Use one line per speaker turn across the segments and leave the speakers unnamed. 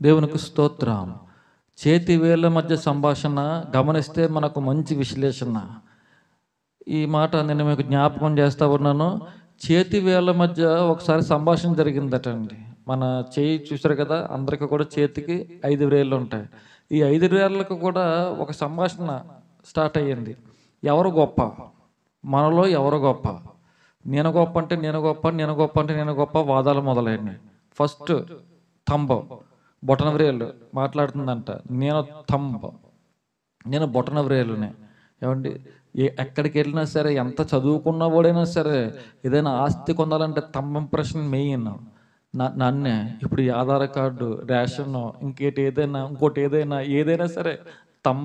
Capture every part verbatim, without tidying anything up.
దేవునికి స్తోత్రం. చేతి వేళ్ళ మధ్య సంభాషణ గమనిస్తే మనకు మంచి విశ్లేషణ. ఈ మాట నేను మీకు జ్ఞాపకం చేస్తూ ఉన్నాను. చేతి వేళ్ళ మధ్య ఒకసారి సంభాషణ జరిగిందట అండి. మన చేయి చూసారు కదా, అందరికీ కూడా చేతికి ఐదు వేళ్ళు ఉంటాయి. ఈ ఐదు వేళ్ళకు కూడా ఒక సంభాషణ స్టార్ట్ అయ్యింది. ఎవరు గొప్ప, మనలో ఎవరు గొప్ప, నేను గొప్ప అంటే నేను గొప్ప, నేను గొప్ప అంటే నేను గొప్ప, వాదాలు మొదలైనవి. ఫస్ట్ తంబ బొటన వ్రేలు మాట్లాడుతుందంట. నేను తంబ, నేను బొటన వ్రేలునే. ఏమండి, ఏ ఎక్కడికి వెళ్ళినా సరే, ఎంత చదువుకున్న వాడైనా సరే, ఏదైనా ఆస్తి పొందాలంటే తంబ ఇంప్రెషన్ మెయిన్. నా నన్నే ఇప్పుడు ఈ ఆధార్ కార్డు, రేషన్, ఇంకేటి ఏదైనా ఇంకోటి ఏదైనా ఏదైనా సరే తంబ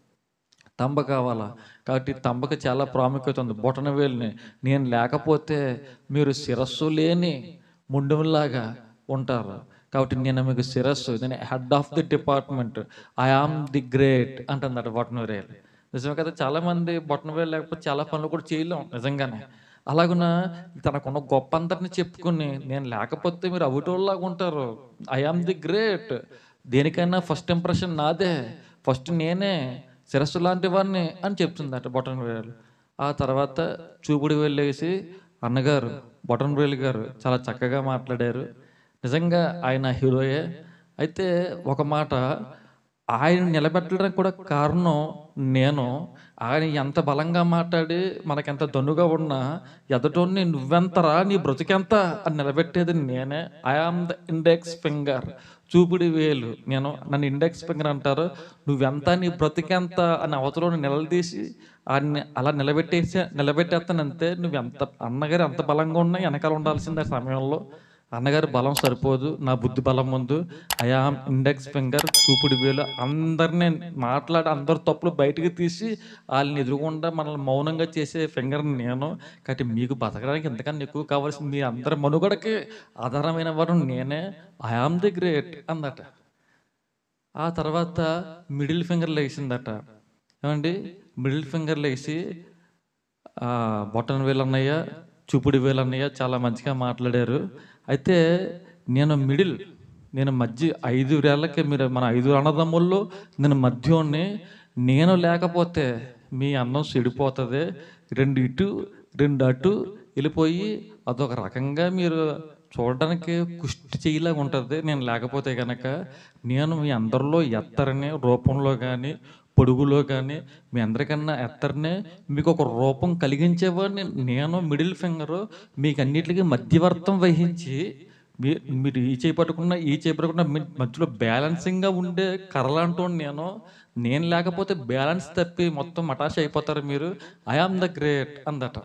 తంబ కావాలా. కాబట్టి తంబకి చాలా ప్రాముఖ్యత ఉంది. బొటన వేలుని నేను లేకపోతే మీరు శిరస్సు లేని ముండులాగా ఉంటారు. కాబట్టి నేను మీకు శిరస్సు, నేను head of the department, I am the great అంటుందట బొటన వేలు. నిజమే కదా, చాలామంది బొటన వేలు లేకపోతే చాలా పనులు కూడా చేయలేం నిజంగానే. అలాగున తనకున్న గొప్ప అందరిని చెప్పుకుని నేను లేకపోతే మీరు అవిటోళ్ళలాగా ఉంటారు, ఐ ఆమ్ ది గ్రేట్, దేనికైనా ఫస్ట్ ఇంప్రెషన్ నాదే, ఫస్ట్ నేనే, శిరస్సు లాంటి వాడిని అని చెప్తుందట బొటన వేలు. ఆ తర్వాత చూపుడు వేలేసి, అన్నగారు బొటన వేలు గారు చాలా చక్కగా మాట్లాడారు, నిజంగా ఆయన హీరోయే. అయితే ఒక మాట, ఆయన నిలబెట్టడానికి కూడా కారణం నేను. ఆయన ఎంత బలంగా మాట్లాడి మనకెంత దన్నుగా ఉన్నా ఎదటోన్ని నువ్వెంతరా, నీ బ్రతికెంత అని నిలబెట్టేది నేనే. I am the index finger, చూపుడి వేలు నేను, నన్ను ఇండెక్స్ ఫింగర్ అంటారు. నువ్వెంత, నీ బ్రతికెంత అని అవతలను నిలదీసి ఆయన్ని అలా నిలబెట్టేసి నిలబెట్టేస్తానంతే. నువ్వెంత, అన్నగారు ఎంత బలంగా ఉన్నా వెనకాల ఉండాల్సిందే సమయంలో. అన్నగారి బలం సరిపోదు నా బుద్ధి బలం ముందు. ఐ ఆమ్ ఇండెక్స్ ఫింగర్, చూపుడు వేలు. అందరినీ మాట్లాడి అందరు తప్పులు బయటకు తీసి వాళ్ళని ఎదురుగుండా మనల్ని మౌనంగా చేసే ఫింగర్ నేను. కాబట్టి మీకు బతకడానికి ఎంతకన్నా ఎక్కువ కావాల్సింది మీ అందరి మనుగడకి ఆధారమైన వారు నేనే. ఐ ఆమ్ ది గ్రేట్ అందట. ఆ తర్వాత మిడిల్ ఫింగర్ లేచిందట. ఏమండి, మిడిల్ ఫింగర్ లేచి బొటన వేలు అన్నయ్య, చూపుడు వేలు అన్నయ్య చాలా మంచిగా మాట్లాడారు. అయితే నేను మిడిల్, నేను మధ్య ఐదు వేళ్ళకి, మీరు మన ఐదు అన్నదమ్ముల్లో నేను మధ్యోని. నేను లేకపోతే మీ అన్నం చెడిపోతుంది, రెండు ఇటు రెండు అటు వెళ్ళిపోయి అదొక రకంగా మీరు చూడడానికి కుష్టి చెయ్యిలాగా ఉంటుంది. నేను లేకపోతే కనుక నేను మీ అందరిలో ఎత్తరని రూపంలో కానీ పొడుగులో కానీ మీ అందరికన్నా ఎత్తరనే, మీకు ఒక రూపం కలిగించేవాడిని నేను. మిడిల్ ఫింగరు మీకు అన్నిటికీ మధ్యవర్తం వహించి, మీ మీరు ఈ చేయి పట్టుకున్న ఈ చేయి పట్టుకున్న మధ్యలో బ్యాలెన్సింగ్గా ఉండే కర్రలాంటో నేను. నేను లేకపోతే బ్యాలెన్స్ తప్పి మొత్తం మటాష్ అయిపోతారు మీరు. ఐ ఆమ్ ద గ్రేట్ అందట.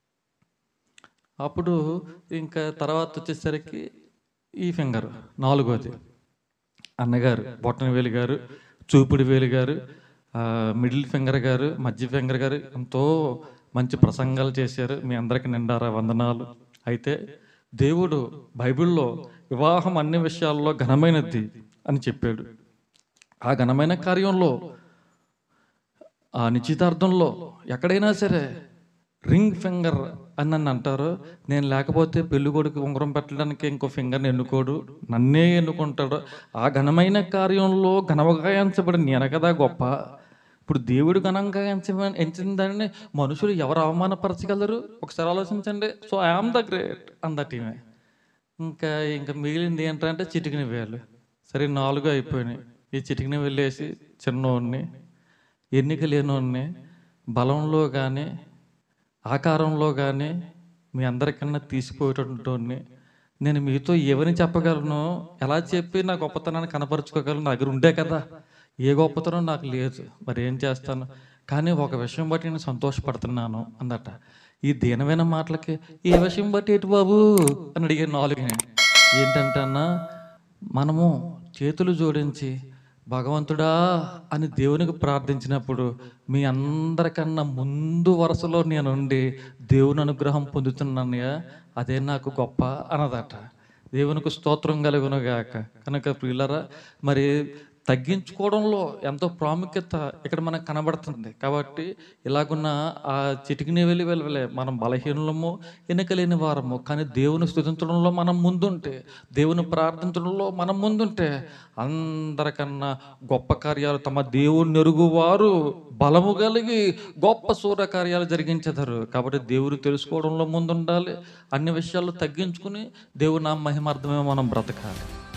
అప్పుడు ఇంకా తర్వాత వచ్చేసరికి ఈ ఫింగర్ నాలుగోది, అన్నగారు బొటన వేలు గారు, చూపుడు వేలు గారు, మిడిల్ ఫింగర్ గారు, మధ్య ఫింగర్ గారు ఎంతో మంచి ప్రసంగాలు చేశారు. మీ అందరికీ నిండారా వందనాలు. అయితే దేవుడు బైబిల్లో వివాహం అన్ని విషయాల్లో ఘనమైనది అని చెప్పాడు. ఆ ఘనమైన కార్యంలో, ఆ నిశ్చితార్థంలో ఎక్కడైనా సరే రింగ్ ఫింగర్ అని నన్ను అంటారు. నేను లేకపోతే పెళ్లి కొడుకు ఉంగరం పెట్టడానికి ఇంకో ఫింగర్ని ఎన్నుకోడు, నన్నే ఎన్నుకుంటాడు. ఆ ఘనమైన కార్యంలో ఘనంగా ఎంచబడి నేను కదా గొప్ప. ఇప్పుడు దేవుడు ఘనంగా ఎంచ ఎంచిందని మనుషులు ఎవరు అవమానపరచగలరు? ఒకసారి ఆలోచించండి. So I am the great అందట ఈమె. ఇంకా ఇంకా మిగిలింది ఏంటంటే చిటికిన వేలు. సరే, నాలుగు అయిపోయినాయి. ఈ చిటికిన వెళ్ళేసి చిన్నోడిని, ఎన్నిక లేనోడిని, బలంలో కానీ ఆకారంలో కానీ మీ అందరికన్నా తీసిపోయేటటువంటి నేను మీతో ఏమని చెప్పగలను, ఎలా చెప్పి నా గొప్పతనాన్ని కనపరుచుకోగలను? నా దగ్గర ఉండే కదా, ఏ గొప్పతనం నాకు లేదు, మరి ఏం చేస్తాను? కానీ ఒక విషయం బట్టి నేను సంతోషపడుతున్నాను అందట. ఈ దీనమైన మాటలకి ఏ విషయం బట్టి ఎటు బాబు అని అడిగాను నాలుగుని. ఏంటంటే అన్న, మనము చేతులు జోడించి భగవంతుడా అని దేవునికి ప్రార్థించినప్పుడు మీ అందరికన్నా ముందు వరుసలో నేనుండి దేవుని అనుగ్రహం పొందుతున్నానయ్యా, అదే నాకు గొప్ప అన్నదట. దేవునికి స్తోత్రం కలుగునుగాక. కనుక ప్రియులరా, మరి తగ్గించుకోవడంలో ఎంతో ప్రాముఖ్యత ఇక్కడ మనకు కనబడుతుంది. కాబట్టి ఇలాగున్న ఆ చిటికిన వేలి వెలువలే మనం బలహీనులము, ఎన్నికలేని వారము, కానీ దేవుని స్తుతించడంలో మనం ముందుంటే, దేవుని ప్రార్థించడంలో మనం ముందుంటే అందరికన్నా గొప్ప కార్యాలు తమ దేవుని ఎరుగువారు బలము కలిగి గొప్ప సూర్య కార్యాలు జరిగించెదరు. కాబట్టి దేవుని తెలుసుకోవడంలో ముందుండాలి. అన్ని విషయాలు తగ్గించుకుని దేవుని నామ మహిమార్థమే మనం బ్రతకాలి.